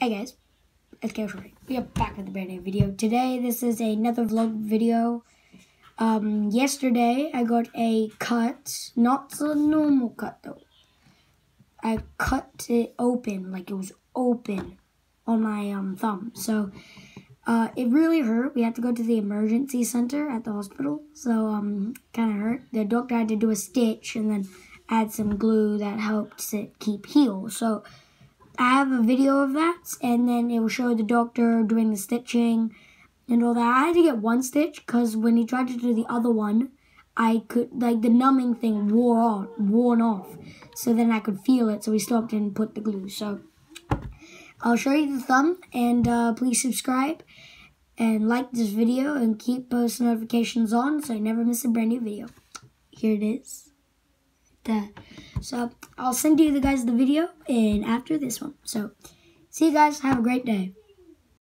Hey guys, it's Kevin. We are back with a brand new video. Today, this is another vlog video. Yesterday, I got a cut, not a normal cut though. I cut it open, like it was open on my thumb. So, it really hurt. We had to go to the emergency center at the hospital. So, kind of hurt. The doctor had to do a stitch and then add some glue that helped it keep healed. So, I have a video of that, and then it will show the doctor doing the stitching and all that. I had to get one stitch because when he tried to do the other one, I could, like, the numbing thing worn off. So then I could feel it, so we stopped and put the glue. So I'll show you the thumb, and please subscribe and like this video and keep post notifications on so you never miss a brand new video. Here it is. So I'll send you guys the video and after this one. So see you guys. Have a great day.